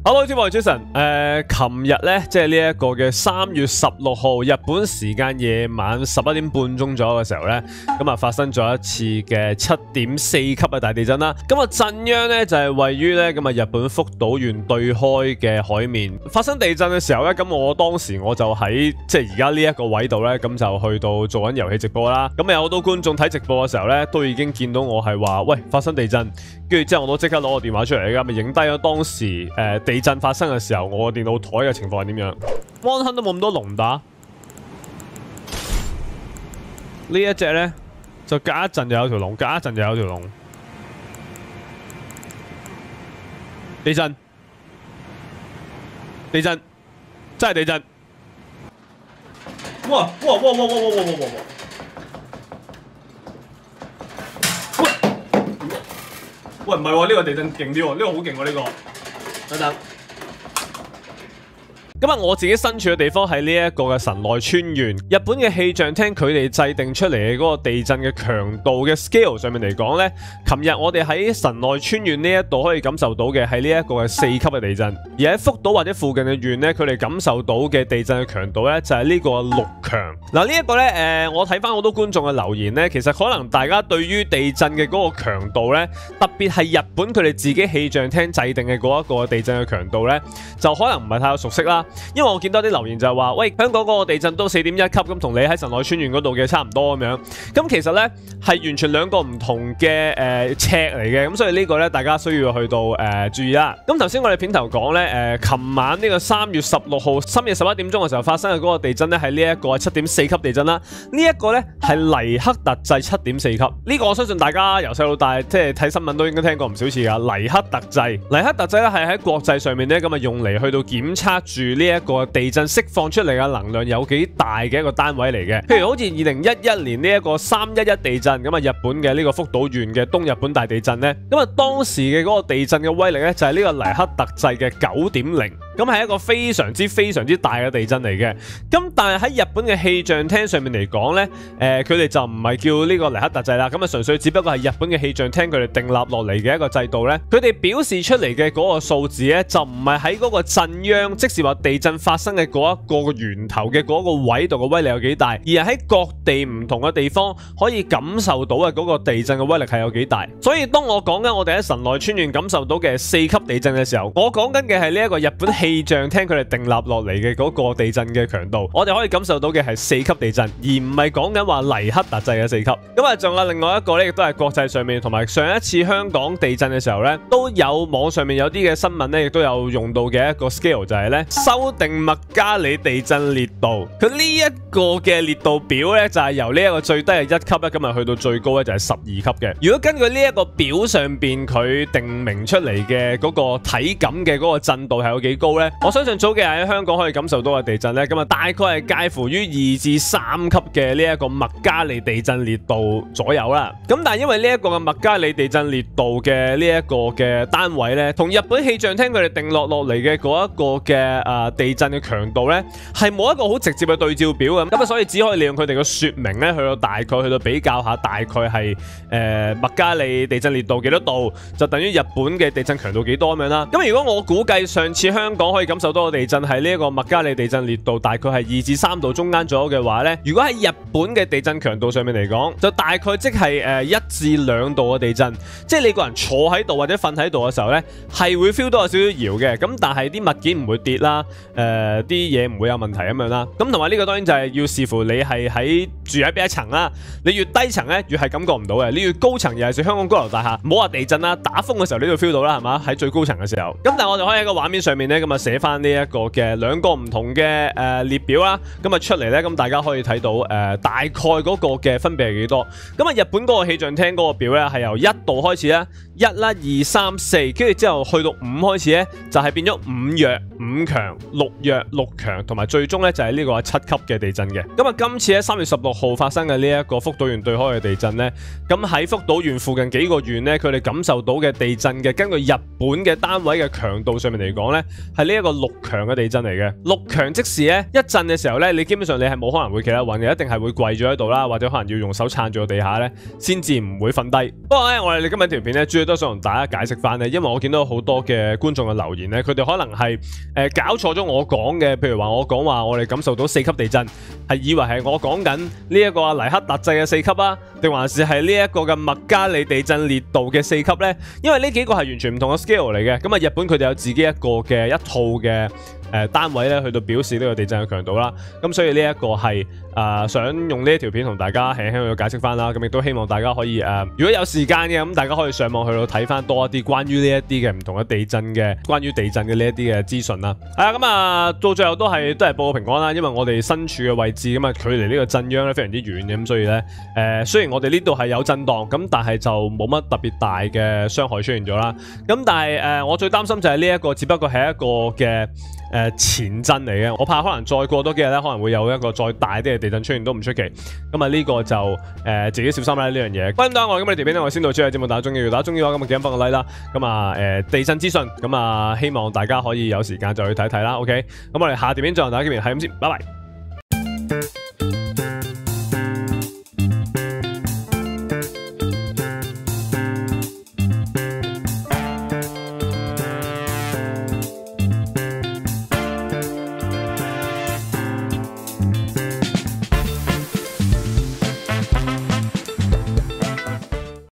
Hello， 天我係 Jason。琴日咧，即係呢一個嘅3月16號，日本時間夜晚11點半鐘左右嘅時候咧，咁啊發生咗一次嘅7.4級嘅大地震啦。咁啊震央咧就係位於咧咁啊日本福島縣對開嘅海面。發生地震嘅時候咧，咁我當時我就喺即係而家呢一個位度咧，咁就去到做緊遊戲直播啦。咁有好多觀眾睇直播嘅時候咧，都已經見到我係話喂發生地震，跟住之後我都即刻攞個電話出嚟，咁咪影低咗當時地震發生嘅時候，我個電腦台嘅情況係點樣 ？Mon 坑都冇咁多龍打，呢一隻咧就隔一陣就有條龍，隔一陣就有條龍。地震，地震，真係地震！哇！喂，唔係喎，呢個地震勁啲喎，呢個好勁喎，呢個。等等。咁啊，我自己身處嘅地方係呢一個嘅神奈川縣。日本嘅氣象廳佢哋制定出嚟嘅嗰個地震嘅強度嘅 scale 上面嚟講呢，琴日我哋喺神奈川縣呢一度可以感受到嘅係呢一個嘅4級嘅地震，而喺福島或者附近嘅縣呢，佢哋感受到嘅地震嘅強度呢，就係呢個6強。嗱，呢一個呢，我睇翻好多觀眾嘅留言呢，其實可能大家對於地震嘅嗰個強度呢，特別係日本佢哋自己氣象廳制定嘅嗰一個地震嘅強度呢，就可能唔係太熟悉啦。因為我見到啲留言就係話，喂，香港嗰個地震都4.1級，咁同你喺神奈川縣嗰度嘅差唔多咁樣。咁其實呢係完全兩個唔同嘅尺嚟嘅，咁所以呢個呢，大家需要去到注意啦。咁頭先我哋片頭講呢，琴晚呢個3月16號深夜11點鐘嘅時候發生嘅嗰個地震呢，係呢一個7.4級地震啦。呢一個呢係黎克特制7.4級，呢個我相信大家由細到大即係睇新聞都應該聽過唔少次㗎。黎克特制，黎克特制咧係喺國際上面呢，咁啊用嚟去到檢測住呢一個地震釋放出嚟嘅能量有幾大嘅一個單位嚟嘅。譬如好似2011年呢一個311地震，咁啊日本嘅呢個福島縣嘅東日本大地震呢，咁啊當時嘅嗰個地震嘅威力呢，就係呢個黎克特制嘅9.0。咁係一個非常之大嘅地震嚟嘅。咁但係喺日本嘅氣象廳上面嚟講呢，佢哋就唔係叫呢個黎克特制啦。咁啊純粹只不過係日本嘅氣象廳佢哋訂立落嚟嘅一個制度呢。佢哋表示出嚟嘅嗰個數字呢，就唔係喺嗰個震央，即是話地震發生嘅嗰一個源頭嘅嗰個位度嘅威力有幾大，而係喺各地唔同嘅地方可以感受到嘅嗰個地震嘅威力係有幾大。所以當我講緊我哋喺神奈川縣感受到嘅4級地震嘅時候，我講緊嘅係呢一個日本氣象廳佢哋訂立落嚟嘅嗰個地震嘅強度，我哋可以感受到嘅係4級地震，而唔係講緊話黎克特制嘅4級。咁啊，仲有另外一個呢，亦都係國際上面同埋上一次香港地震嘅時候呢，都有網上面有啲嘅新聞呢，亦都有用到嘅一個 scale 就係呢修訂麥加里地震烈度。佢呢一個嘅烈度表呢，就係由呢一個最低係1級咧，今日去到最高呢，就係12級嘅。如果根據呢一個表上邊佢定明出嚟嘅嗰個體感嘅嗰個震度係有幾高呢？我相信早幾日喺香港可以感受到嘅地震呢，咁啊大概係介乎於2至3級嘅呢一個麥加里地震烈度左右啦。咁但係因為呢一個嘅麥加里地震烈度嘅呢一個嘅單位呢，同日本氣象廳佢哋定落嚟嘅嗰一個嘅地震嘅強度呢，係冇一個好直接嘅對照表嘅。咁啊所以只可以利用佢哋嘅說明呢，去到大概去到比較下，大概係麥加里地震烈度幾多度，就等於日本嘅地震強度幾多咁樣啦。咁如果我估計上次香港可以感受到嘅地震係呢一個麥加里地震烈度大概係2至3度中間左右嘅話呢，如果喺日本嘅地震強度上面嚟講，就大概即係1至2度嘅地震，即係你個人坐喺度或者瞓喺度嘅時候呢，係會 feel 到有少少搖嘅，咁但係啲物件唔會跌啦，啲嘢唔會有問題咁樣啦。咁同埋呢個當然就係要視乎你係住喺邊一層啦，你越低層呢，越係感覺唔到嘅，你越高層尤其是香港高樓大廈，唔好話地震啦，打風嘅時候你都 feel 到啦，係嘛？喺最高層嘅時候。咁但係我哋可以喺個畫面上面呢，咁啊寫翻呢一個嘅2個唔同嘅列表啦，咁啊出嚟呢，咁大家可以睇到大概嗰個嘅分別係幾多。咁啊日本嗰個氣象廳嗰個表呢，係由1度開始啦，1啦2、3、4，跟住之後去到5開始呢，就係變咗5弱、5強、6弱、6強，同埋最終呢，就係呢個7級嘅地震嘅。咁啊今次喺3月16號發生嘅呢一個福島縣對開嘅地震呢，咁喺福島縣附近幾個縣呢，佢哋感受到嘅地震嘅根據日本嘅單位嘅強度上面嚟講呢，係係呢一個6強嘅地震嚟嘅。6強即時咧，一震嘅時候咧，你基本上你係冇可能會企得穩嘅，一定係會跪咗喺度啦，或者可能要用手撐住個地下咧，先至唔會瞓低。不過咧，我哋今日條片咧，主要都想同大家解釋翻咧，因為我見到好多嘅觀眾嘅留言咧，佢哋可能係搞錯咗我講嘅，譬如話我講話我哋感受到4級地震，係以為係我講緊呢一個阿黎克特制嘅4級啊，定還是係呢一個嘅麥加利地震烈度嘅4級呢？因為呢幾個係完全唔同嘅 scale 嚟嘅。咁啊，日本佢哋有自己一個嘅一套嘅單位咧，去到表示呢個地震嘅強度啦。咁所以呢一個係想用呢一條片同大家輕輕去解釋翻啦。咁亦都希望大家可以如果有時間嘅，咁大家可以上網去到睇翻多一啲關於呢一啲嘅唔同嘅地震嘅，關於地震嘅呢一啲嘅資訊啦。係啊，咁到最後都係報個平安啦。因為我哋身處嘅位置咁啊，距離呢個震央咧非常之遠嘅，咁所以咧雖然我哋呢度係有震盪，咁但係就冇乜特別大嘅傷害出現咗啦。咁但係我最擔心就係呢一個，只不過係一個嘅前震嚟嘅，我怕可能再過多幾日咧，可能會有一個再大啲嘅地震出現都唔出奇。咁啊呢個就自己小心啦呢樣嘢。咁等我今日條片咧，我先到最後節目，大家中意，如果大家中意嘅話，咁啊記得翻個 like 啦。咁啊地震資訊，咁啊希望大家可以有時間就去睇睇啦。OK，咁我哋下條片再同大家見面，係咁先，拜拜。